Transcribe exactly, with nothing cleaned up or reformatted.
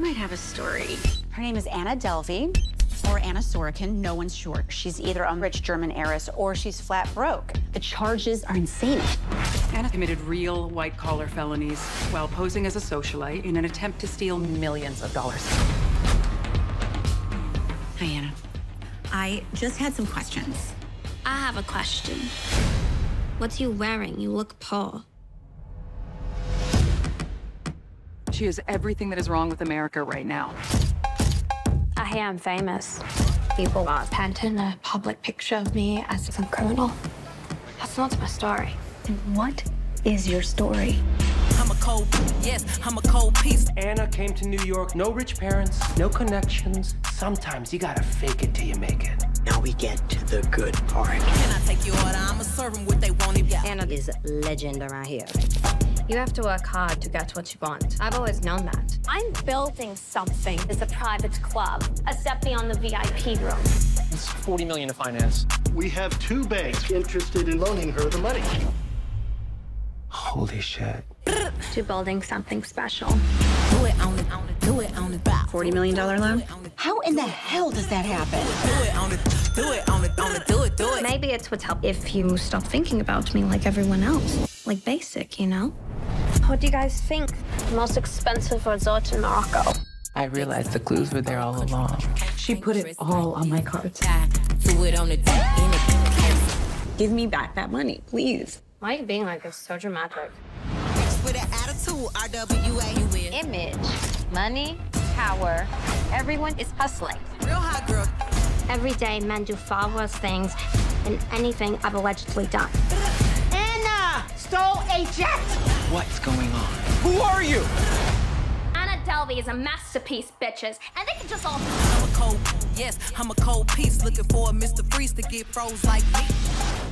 might have a story. Her name is Anna Delvey, or Anna Sorokin. No one's sure. She's either a rich German heiress or she's flat broke. The charges are insane. Anna committed real white-collar felonies while posing as a socialite in an attempt to steal millions of dollars. Hi, Anna. I just had some questions. I have a question. What's you wearing? You look poor. She is everything that is wrong with America right now. I hear I'm famous. People are painting a public picture of me as some criminal. That's not my story. And what is your story? I'm a cold, yes, I'm a cold piece. Anna came to New York, no rich parents, no connections. Sometimes you gotta fake it till you make it. Now we get to the good part. Can I take your order? I'ma serve them what they want. If yeah. Anna is legend around here. You have to work hard to get what you want. I've always known that. I'm building something. It's a private club, a step beyond the V I P room. It's forty million to finance. We have two banks interested in loaning her the money. Holy shit. To building something special. Do it on it, on it, do it on it. forty million dollar loan? How in the hell does that happen? Do it on it, do it on it, on it, do it, do it. Maybe it would help if you stop thinking about me like everyone else. Like basic, you know? What do you guys think? The most expensive resort in Morocco. I realized the clues were there all along. She put it all on my cards. Do it on it, in it. Give me back that money, please. Why are you being like this? So dramatic. With an attitude, R W A, you win. Image, money, power. Everyone is hustling. Real hot girl. Every day, men do far worse things than anything I've allegedly done. Anna stole a jet! What's going on? Who are you? Anna Delvey is a masterpiece, bitches, and they can just all... I'm a cold, yes, I'm a cold piece. Looking for a Mister Freeze to get froze like me.